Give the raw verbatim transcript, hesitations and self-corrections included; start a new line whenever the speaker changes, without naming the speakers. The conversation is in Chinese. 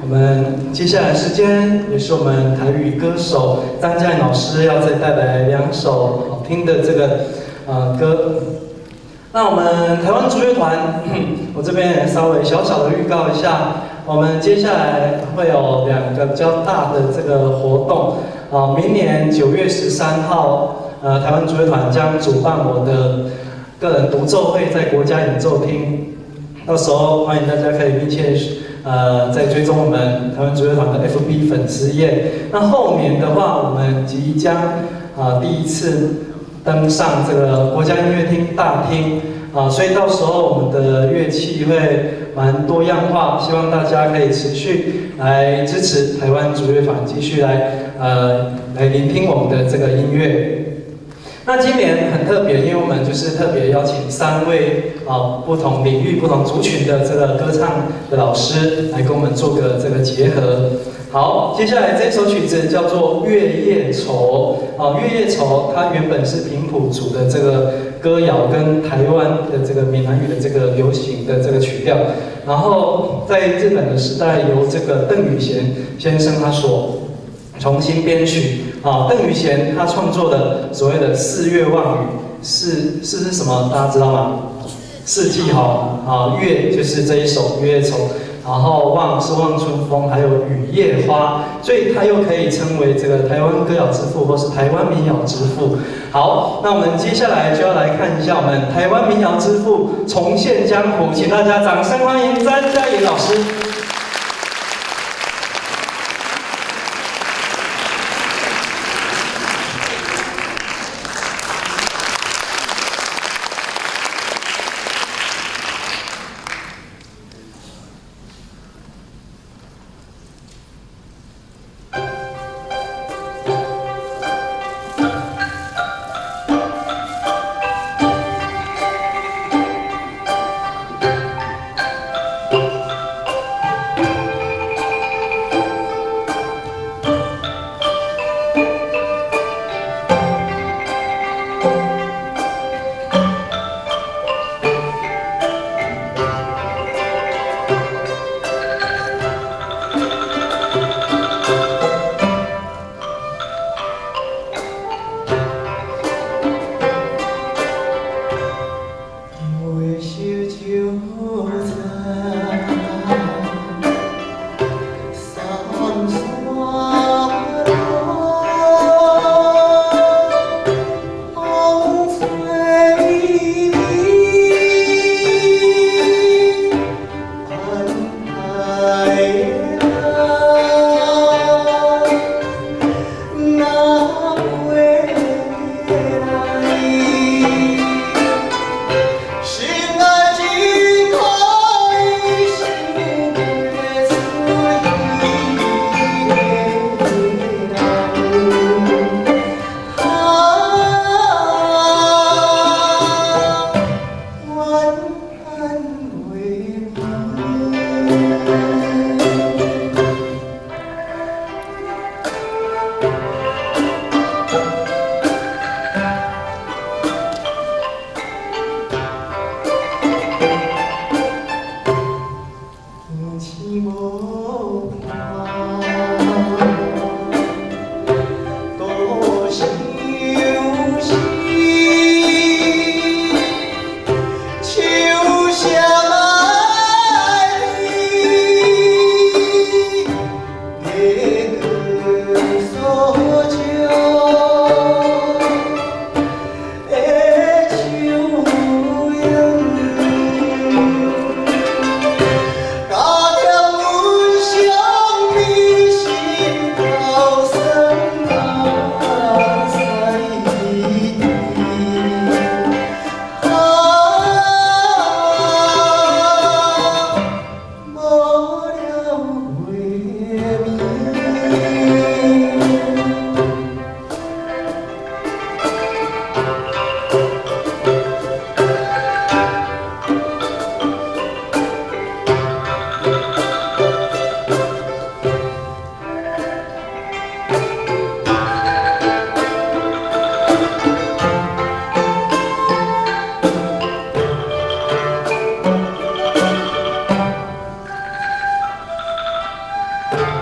们接下来时间也是我们台语歌手张嘉颖老师要再带来两首好听的这个呃歌。那我们台湾竹乐团，我这边也稍微小小的预告一下，我们接下来会有两个比较大的这个活动啊，明年九月十三号，呃，台湾竹乐团将主办我的个人独奏会在国家演奏厅，到时候欢迎大家可以密切呃再追踪我们台湾竹乐团的 F B 粉丝页。那后年的话，我们即将啊、呃、第一次登上这个国家音乐厅大厅啊，所以到时候我们的乐器会蛮多样化，希望大家可以持续来支持台湾竹乐团，继续来呃来聆听我们的这个音乐。那今年很特别，因为我们就是特别邀请三位啊不同领域、不同族群的这个歌唱的老师来跟我们做个这个结合。好，接下来这首曲子叫做《月夜愁》啊，《月夜愁》它原本是平埔族的这个歌谣跟台湾的这个闽南语的这个流行的这个曲调，然后在日本的时代由这个邓雨贤先生他所重新编曲啊，邓雨贤他创作的所谓的四月望雨，四四是什么？大家知道吗？四季哈啊，月就是这一首《月夜愁》。然后望是望春风，还有雨夜花，所以它又可以称为这个台湾歌谣之父，或是台湾民谣之父。好，那我们接下来就要来看一下我们台湾民谣之父重现江湖，请大家掌声欢迎詹嘉颖老师。 谢。